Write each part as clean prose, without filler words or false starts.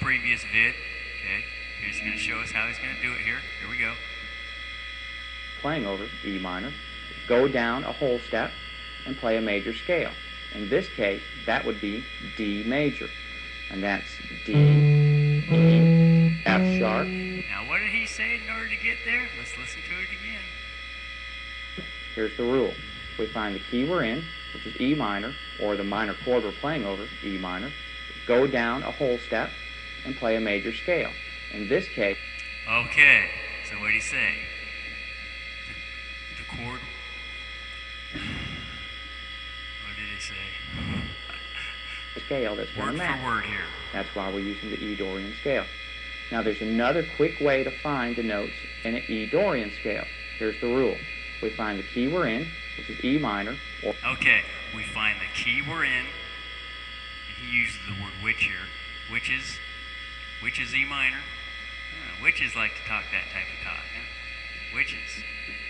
previous vid. Okay, he's going to show us how he's going to do it here. Here we go. Playing over E minor, go down a whole step and play a major scale. In this case, that would be D major, and that's D, E, F sharp. Now what did he say in order to get there? Let's listen to it again. Here's the rule. We find the key we're in, which is E minor, or the minor chord we're playing over, E minor, go down a whole step and play a major scale. In this case... Okay, so what did he say? The chord... What did he say? Scale that's going to match. Word for word here. That's why we're using the E Dorian scale. Now there's another quick way to find the notes in an E Dorian scale. Here's the rule. We find the key we're in, which is E minor. Or okay, we find the key we're in, and he uses the word which here. Which is E minor. Witches like to talk that type of talk, huh? Witches.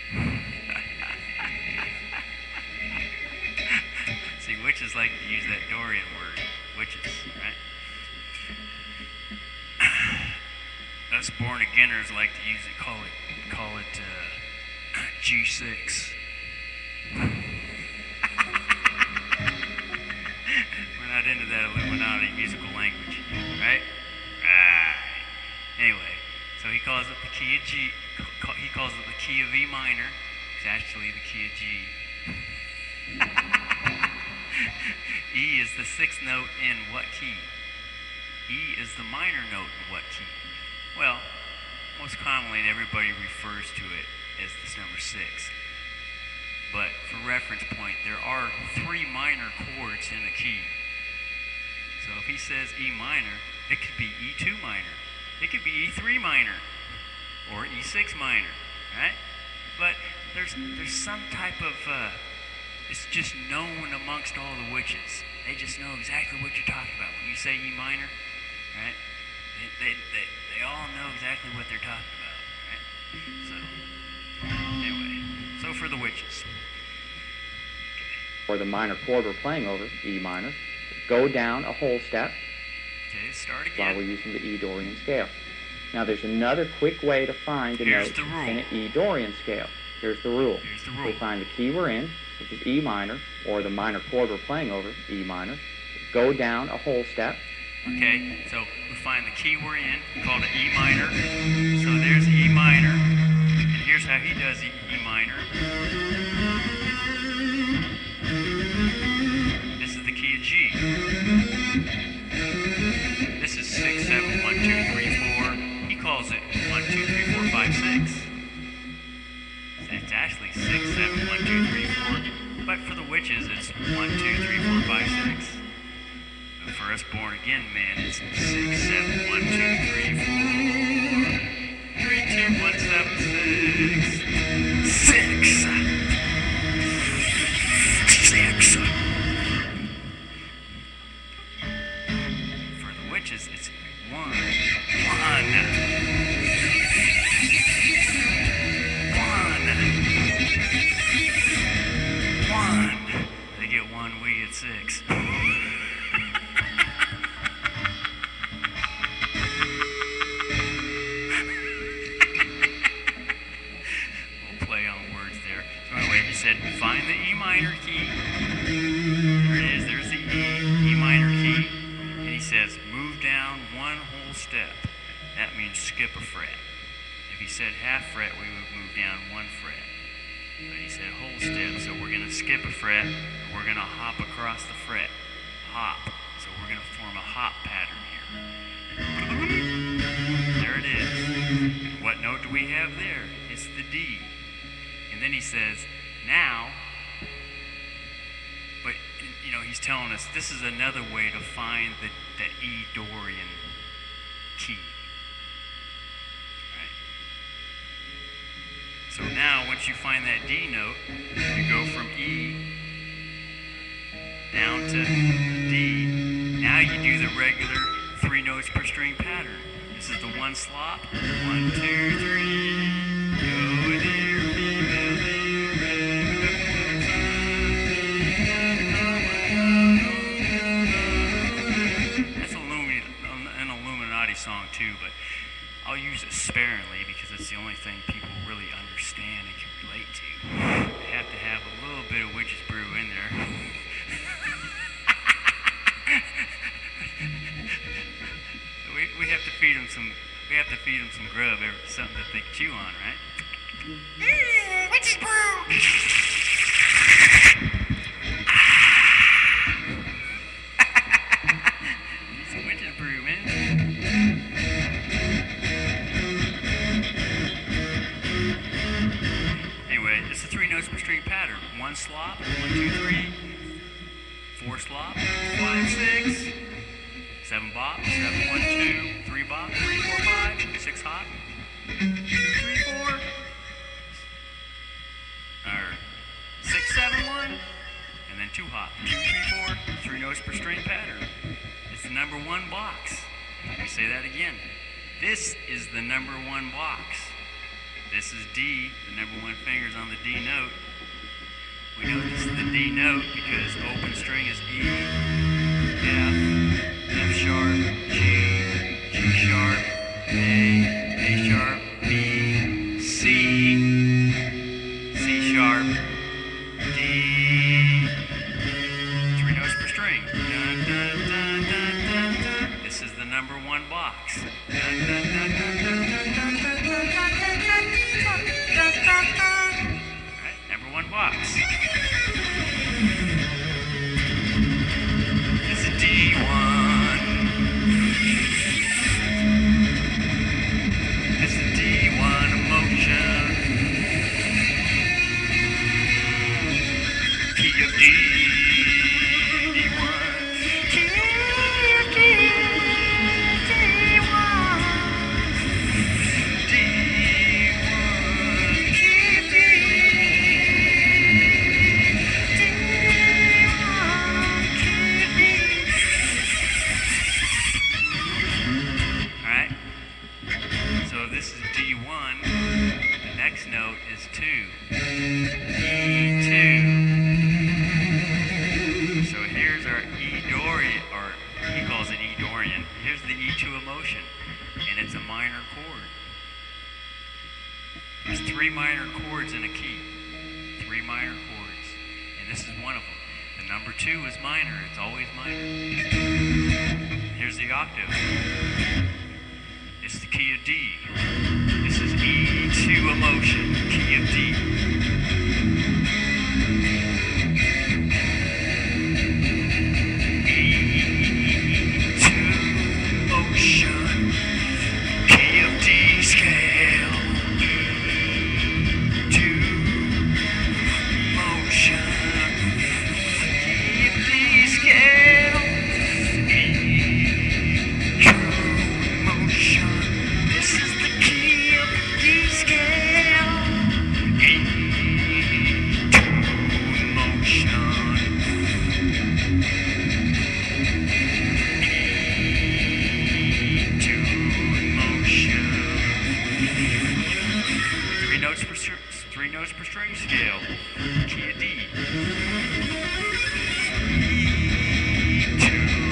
See, witches like to use that Dorian word. Witches, right? Us born againers like to use it, call it G6. We're not into that Illuminati musical language, right? Right. Anyway, so he calls it the key of G. He calls it the key of E minor. It's actually the key of G. E is the sixth note in what key? E is the minor note in what key? Well, most commonly everybody refers to it as this number 6. But for reference point, there are 3 minor chords in a key. So if he says E minor, it could be E2 minor. It could be E3 minor or E6 minor, right? But there's some type of, it's just known amongst all the witches. They just know exactly what you're talking about. When you say E minor, right? They all know exactly what they're talking about, right? So, anyway, so for the witches. Or the minor chord we're playing over, E minor, go down a whole step. Okay, start again. While we're using the E Dorian scale. Now there's another quick way to find the notes in an E Dorian scale. Here's the rule. Here's the rule. We find the key we're in, which is E minor, or the minor chord we're playing over, E minor, go down a whole step. Okay, so we find the key we're in, called it E minor. So there's E minor, and here's how he does E minor. This is the key of G. This is 6, 7, 1, 2, 3, 4. He calls it 1, 2, 3, 4, 5, 6. It's actually 6, 7, 1, 2, 3, 4. But for the witches, it's 1, 2, 3, 4, 5, 6. But for us born again men, it's 6, 7, 1, 2, 3, 4. 3, 2, 1, 7, 6. 6. 6. For the witches, it's 1. 1. 1. They get 1, we get 6. We'll play on words there. So anyway, he said, find the E minor key. There it is, there's the E minor key. And he says, move down 1 whole step. That means skip a fret. If he said half fret, we would move down 1 fret. But he said whole step, so we're going to skip a fret, and we're going to hop across the fret. Hop. So we're going to form a hop pattern here. There it is. And what note do we have there? It's the D. And then he says, now, but, you know, he's telling us this is another way to find the E Dorian key. So now, once you find that D note, you go from E down to D. Now you do the regular 3 notes per string pattern. This is the 1 slop. 1, 2, 3. Go dear female dear. That's an Illuminati song too, but I'll use it sparingly because it's the only thing people really understand and can relate to. They have to have a little bit of witch's brew in there. So we have to feed them some. We have to feed them some grub, something that they can chew on, right? Witch's brew. Some witch's brew, man. Anyway, it's a 3 notes per string pattern. 1 slop, 1, 2, 3. 4 slop, 5, 6. 7 bop, 7, 1, 2. 3 bop, 3, 4, 5. 6 hop. 2, 3, 4. Or 6, 7, 1. And then 2 hop. 2, 3, 4. 3 notes per string pattern. It's the number 1 box. Let me say that again. This is the number 1 box. This is D, the number 1 finger's on the D note. We know this is the D note because open string is E, F, F sharp, G, G sharp, A sharp, B, C, C sharp, D. 3 notes per string. Dun, dun, dun, dun, dun, dun. This is the number 1 box. Dun, dun, dun, dun, dun, dun, dun, dun, dun, dun, dun, dun. Alright, number 1 box. This is D1. This is D1 emotion. Key of D. D1. Key of D. D1. D1. Key of D. Alright, so this is D1, the next note is 2, E2. So here's our E Dorian, or he calls it E Dorian. Here's the E2 emotion, and it's a minor chord. There's 3 minor chords in a key, 3 minor chords, and this is one of them. The number 2 is minor, it's always minor. Here's the octave. It's the key of D. This is E2 emotion, key of D. E2 emotion, key of D scale. E2 emotion, key of D scale. E2 emotion. This is the key of D scale. E2 emotion. E2 emotion. 3 notes per string scale. Key of D. E2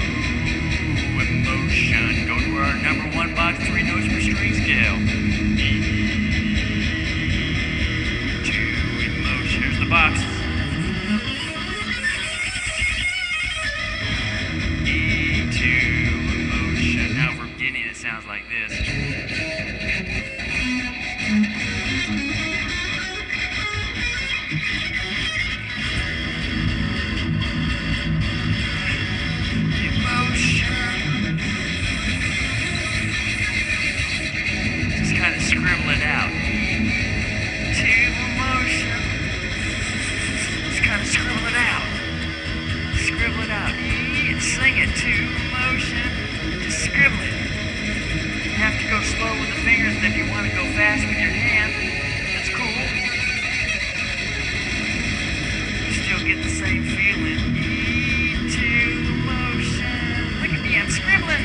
emotion. Go to our number 1 box, 3 notes per string scale. E2 emotion. Here's the box. E2 emotion. Now from beginning it sounds like this. Just kind of scribble it out. To emotion. Just kind of scribble it out. Scribble it out. And sing it. To emotion. Just scribble it. You have to go slow with the fingers, and if you want to go fast with your hand, that's cool. You still get the same feeling. E2 emotion. Look at me, I'm scribbling.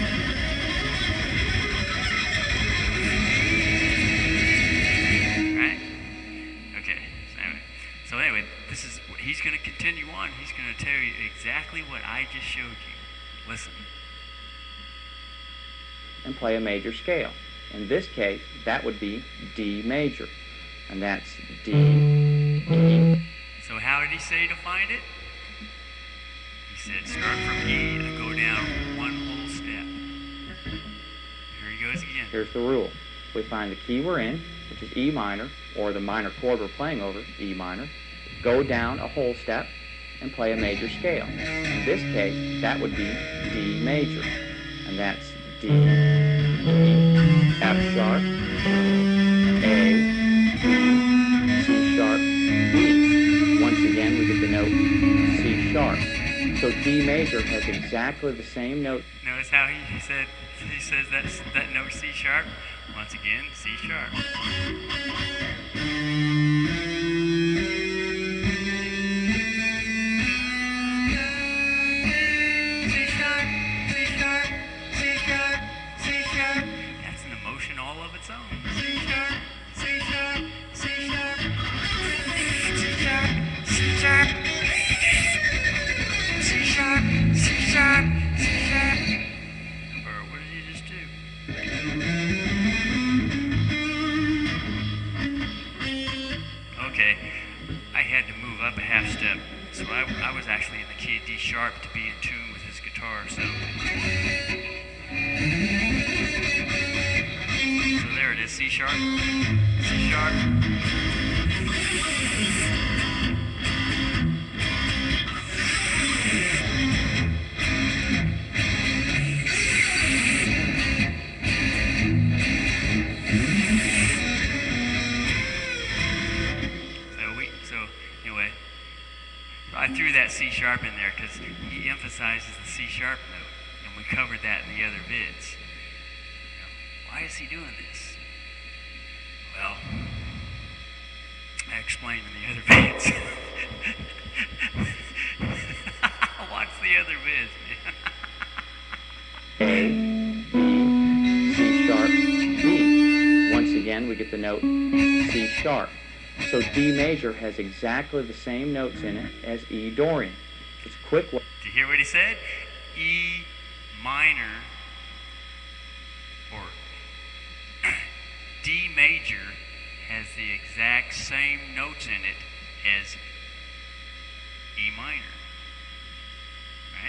Right? Okay. So anyway, this is he's going to continue on. He's going to tell you exactly what I just showed you. Listen. and play a major scale. In this case, that would be D major, and that's D, E. So how did he say to find it? He said start from E and go down one whole step. Here he goes again. Here's the rule. We find the key we're in, which is E minor, or the minor chord we're playing over, E minor, go down a whole step, and play a major scale. In this case, that would be D major, and that's D, E, F sharp, A, B, C sharp, E. Once again, we get the note C sharp. So D major has exactly the same note. Notice how he says that note C sharp. Once again, C sharp. All of its own. C sharp, C sharp, C sharp, C sharp, C sharp, C sharp, C sharp, C sharp. Or what did you just do? Okay, I had to move up a half step, so I was actually in the key of D sharp to be in tune with his guitar. So there it is, C sharp, C sharp. Anyway, I threw that C sharp in there because he emphasizes the C sharp note, and we covered that in the other vids. Why is he doing this? Well, I explained in the other vids. Watch the other vids, man. A, B, C sharp, D. Once again, we get the note C sharp. So D major has exactly the same notes in it as E Dorian. It's a quick way. Did you hear what he said? E minor, or D major, has the exact same notes in it as E minor. Right?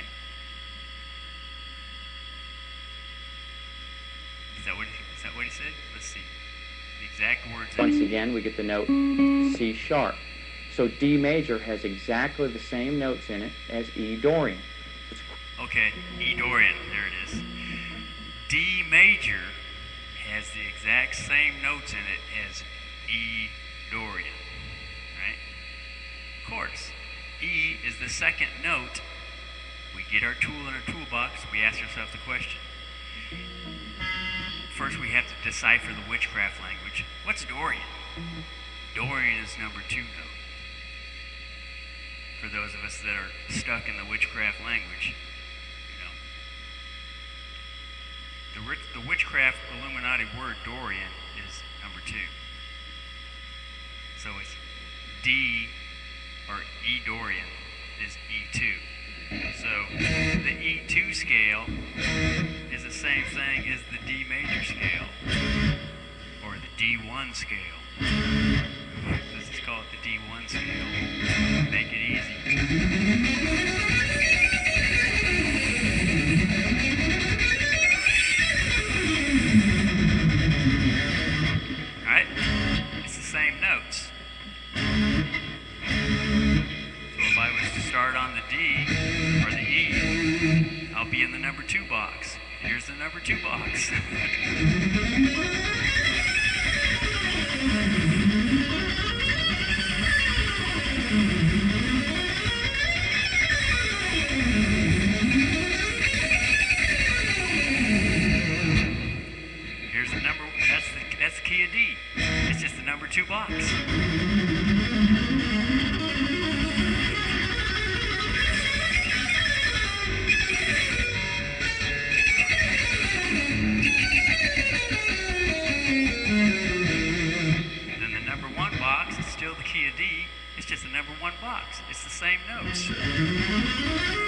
Is that what he said? Let's see. The exact words. Once again, we get the note C sharp. So D major has exactly the same notes in it as E Dorian. Okay, E Dorian, there it is. D major has the exact same notes in it as E Dorian, right? Of course, E is the second note. We get our tool in our toolbox, we ask ourselves the question. First, we have to decipher the witchcraft language. What's Dorian? Dorian is number 2 note. For those of us that are stuck in the witchcraft language, the witchcraft Illuminati word Dorian is number 2. So it's D, or E Dorian is E2. So the E2 scale is the same thing as the D major scale, or the D1 scale. Let's just call it the D1 scale. Make it easy. Alright? It's the same notes. So if I was to start on the D or the E, I'll be in the number 2 box. Here's the number 2 box. Here's the number, that's the key of D. It's just the number 2 box. The key of D, it's just the number 1 box. It's the same notes.